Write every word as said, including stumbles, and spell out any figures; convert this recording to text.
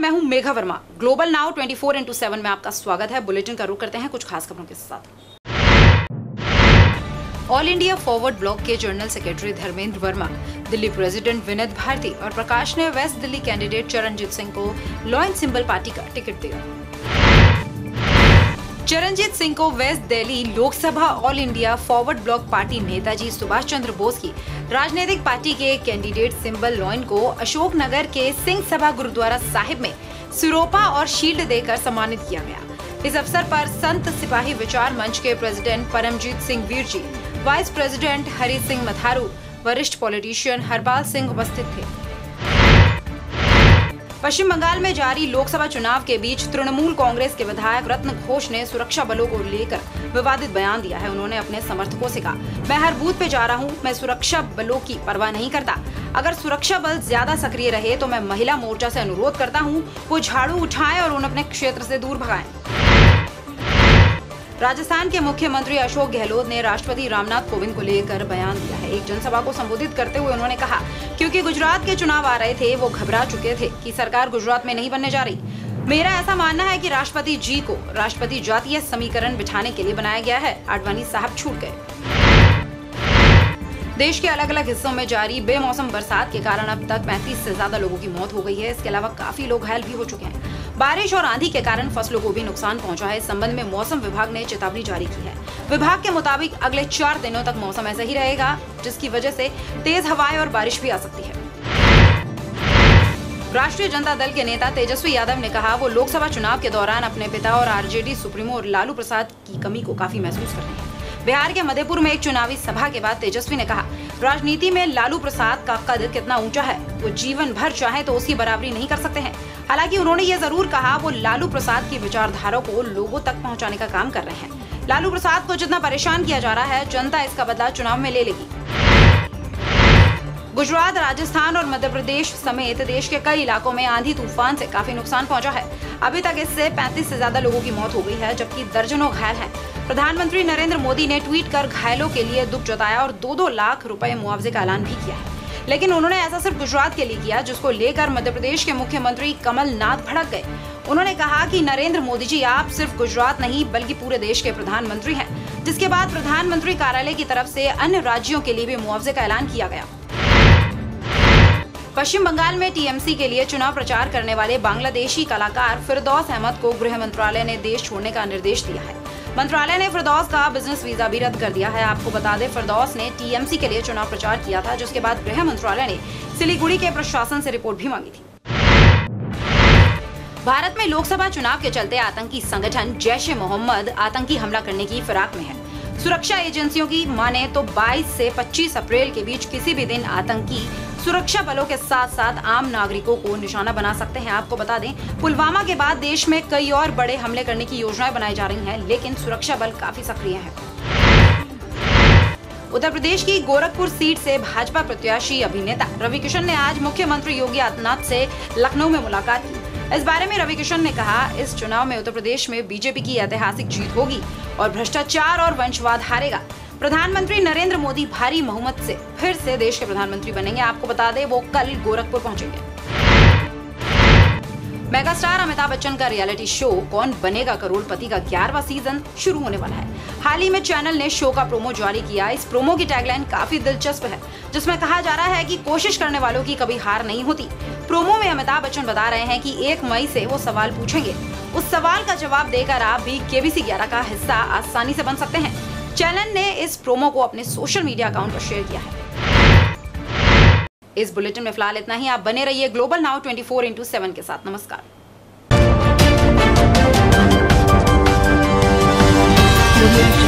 मैं हूं Megha Verma. Global now चौबीस इंटू सात में आपका स्वागत है। बुलेटिन का रुख करते हैं कुछ खास खबरों के साथ। ऑल इंडिया फॉरवर्ड ब्लॉक के general secretary Dharmendra Verma, Delhi president Vineet Bharti और प्रकाश ने वेस्ट दिल्ली कैंडिडेट चरणजीत सिंह को लॉयन सिंबल पार्टी का टिकट दिया। चरणजीत सिंह को west Delhi Lok Sabha All India Forward Bloc party Netaji Subhash Chandra Bose की राजनीतिक पार्टी के कैंडिडेट सिंबल लॉयन को अशोकनगर के सिंह सभा गुरुद्वारा साहिब में सिरोपा और शील्ड देकर सम्मानित किया गया। इस अवसर पर संत सिपाही विचार मंच के president Paramjit Singh Veer ji, vice president Hari Singh Matharu, वरिष्ठ पॉलिटिशियन हरपाल सिंह उपस्थित थे। पश्चिम बंगाल में जारी लोकसभा चुनाव के बीच तृणमूल कांग्रेस के विधायक रत्न घोष ने सुरक्षा बलों को लेकर विवादित बयान दिया है। उन्होंने अपने समर्थकों से कहा, मैं हर बूथ पे जा रहा हूँ, मैं सुरक्षा बलों की परवाह नहीं करता। अगर सुरक्षा बल ज्यादा सक्रिय रहे तो मैं महिला मोर्चा से अनुरोध करता हूँ वो झाड़ू उठाएं और उन्हें अपने क्षेत्र से दूर भगाएं। राजस्थान के मुख्यमंत्री अशोक गहलोत ने राष्ट्रपति रामनाथ कोविंद को लेकर बयान दिया है। एक जनसभा को संबोधित करते हुए उन्होंने कहा, क्योंकि गुजरात के चुनाव आ रहे थे, वो घबरा चुके थे कि सरकार गुजरात में नहीं बनने जा रही। मेरा ऐसा मानना है कि राष्ट्रपति जी को राष्ट्रपति जातीय समीकरण बिठाने के लिए बनाया गया है। आडवाणी साहब छूट गए। देश के अलग अलग हिस्सों में जारी बेमौसम बरसात के कारण अब तक पैंतीस से ज्यादा लोगों की मौत हो गई है। इसके अलावा काफी लोग घायल भी हो चुके हैं। बारिश और आंधी के कारण फसलों को भी नुकसान पहुंचा है। इस संबंध में मौसम विभाग ने चेतावनी जारी की है। विभाग के मुताबिक अगले चार दिनों तक मौसम ऐसा ही रहेगा, जिसकी वजह से तेज हवाएं और बारिश भी आ सकती है। राष्ट्रीय जनता दल के नेता तेजस्वी यादव ने कहा, वो लोकसभा चुनाव के दौरान अपने पिता और आरजेडी सुप्रीमो लालू प्रसाद की कमी को काफी महसूस कर रहे हैं। बिहार के मधेपुर में एक चुनावी सभा के बाद तेजस्वी ने कहा, राजनीति में लालू प्रसाद का कद कितना ऊंचा है, वो जीवन भर चाहे तो उसकी बराबरी नहीं कर सकते हैं। हालांकि उन्होंने ये जरूर कहा, वो लालू प्रसाद की विचारधारा को लोगों तक पहुंचाने का काम कर रहे हैं। लालू प्रसाद को जितना परेशान किया जा रहा है, जनता इसका बदला चुनाव में ले लेगी। गुजरात, राजस्थान और मध्य प्रदेश समेत देश के कई इलाकों में आंधी तूफान से काफी नुकसान पहुंचा है। अभी तक इससे पैंतीस से ज्यादा लोगों की मौत हो गई है, जबकि दर्जनों घायल हैं। प्रधानमंत्री नरेंद्र मोदी ने ट्वीट कर घायलों के लिए दुख जताया और दो दो लाख रुपए मुआवजे का ऐलान भी किया है। लेकिन उन्होंने ऐसा सिर्फ गुजरात के लिए किया, जिसको लेकर मध्य प्रदेश के मुख्यमंत्री कमलनाथ भड़क गए। उन्होंने कहा कि नरेंद्र मोदी जी, आप सिर्फ गुजरात नहीं बल्कि पूरे देश के प्रधानमंत्री हैं। जिसके बाद प्रधानमंत्री कार्यालय की तरफ से अन्य राज्यों के लिए भी मुआवजे का ऐलान किया गया। पश्चिम बंगाल में टीएमसी के लिए चुनाव प्रचार करने वाले बांग्लादेशी कलाकार फिरदौस अहमद को गृह मंत्रालय ने देश छोड़ने का निर्देश दिया है। मंत्रालय ने फिरदौस का बिजनेस वीजा भी रद्द कर दिया है। आपको बता दें, फिरदौस ने टीएमसी के लिए चुनाव प्रचार किया था, जिसके बाद गृह मंत्रालय ने सिलीगुड़ी के प्रशासन से रिपोर्ट भी मांगी थी। भारत में लोकसभा चुनाव के चलते आतंकी संगठन जैश ए मोहम्मद आतंकी हमला करने की फिराक में है। सुरक्षा एजेंसियों की माने तो बाईस से पच्चीस अप्रैल के बीच किसी भी दिन आतंकी सुरक्षा बलों के साथ साथ आम नागरिकों को निशाना बना सकते हैं। आपको बता दें, पुलवामा के बाद देश में कई और बड़े हमले करने की योजनाएं बनाई जा रही हैं, लेकिन सुरक्षा बल काफी सक्रिय हैं। उत्तर प्रदेश की गोरखपुर सीट से भाजपा प्रत्याशी अभिनेता रवि किशन ने आज मुख्यमंत्री योगी आदित्यनाथ से लखनऊ में मुलाकात की। इस बारे में रवि किशन ने कहा, इस चुनाव में उत्तर प्रदेश में बीजेपी की ऐतिहासिक जीत होगी और भ्रष्टाचार और वंशवाद हारेगा। प्रधानमंत्री नरेंद्र मोदी भारी बहुमत से फिर से देश के प्रधानमंत्री बनेंगे। आपको बता दें, वो कल गोरखपुर पहुंचेंगे। मेगास्टार अमिताभ बच्चन का रियलिटी शो कौन बनेगा करोड़पति का ग्यारहवां सीजन शुरू होने वाला है। हाल ही में चैनल ने शो का प्रोमो जारी किया। इस प्रोमो की टैगलाइन काफी दिलचस्प है, जिसमें कहा जा रहा है कि कोशिश करने वालों की कभी हार नहीं होती। प्रोमो में अमिताभ बच्चन बता रहे हैं कि एक मई से वो सवाल पूछेंगे। उस सवाल का जवाब देकर आप भी केबीसी ग्यारह का हिस्सा आसानी से बन सकते हैं। चैनल ने इस प्रोमो को अपने सोशल मीडिया अकाउंट पर शेयर किया है। इस बुलेटिन में फिलहाल इतना ही। आप बने रहिए ग्लोबल नाउ चौबीस इंटू सात के साथ। नमस्कार।